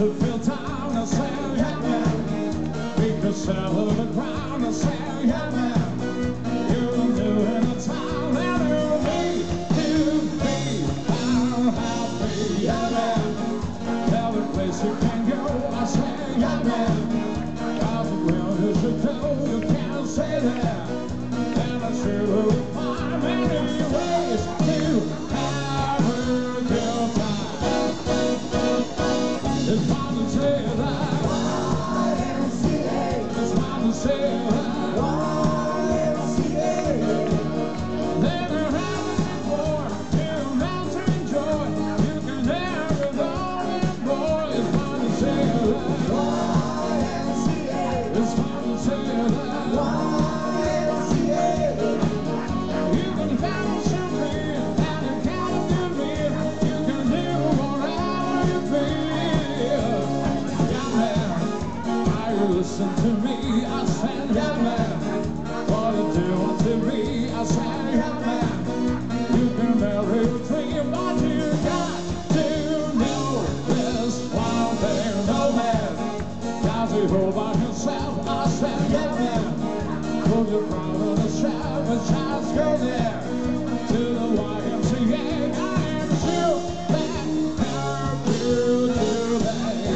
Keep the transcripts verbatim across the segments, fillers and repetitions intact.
to feel down, I said, yeah, man. We could settle the ground, I said, yeah, man. You're new in a town, and you need to be found happy, yeah, man. Every place you can go, I said, yeah, man. Cause the ground is a go, you can't say that. And I'm sure we'll find many ways to have a good time. It's fun to say that. Y M C A. It's fun to say that. Y M C A. Never having more, you melt to enjoy. You can have it all and more. It's fun to say that. Y M C A. It's fun to say that. Y M C A. You can have something and you can't do me. You can do whatever you feel. Yeah, man, why you listen to me? I said, yeah, man. What you do to me? I said, yeah, man. You can marry a dream, but you got to know this one thing, no man. Got to hold by yourself. I said, yeah, man. Put your crown on the shelf and just go there to the Y M C A. I am sure that help you today.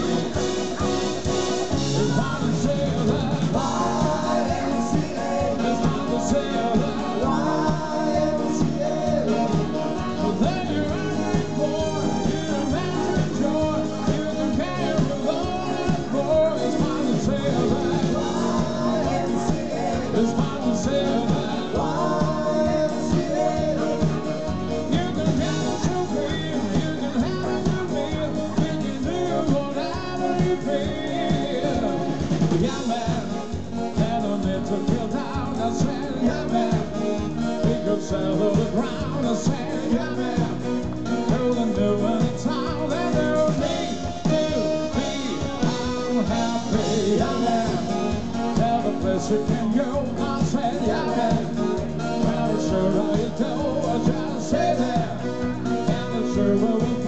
It's hard to say that. Y M C A. It's hard to say that. Y M C A. But then you're asking for, you don't have to enjoy. You can carry the load and more. It's hard to say that. Y M C A. It's hard to say that. Y M C A. You can have it to feel, you can have it to feel, you can do whatever you feel. Yeah, man, never meant to feel down. I said, yeah, man, we could settle the ground. I said, yeah, man, you're the new in the town, and you need to be unhappy. Yeah, man, tell the place you can go. I said, yeah, man, well, sure how you do, I just say that, and I'm sure we'll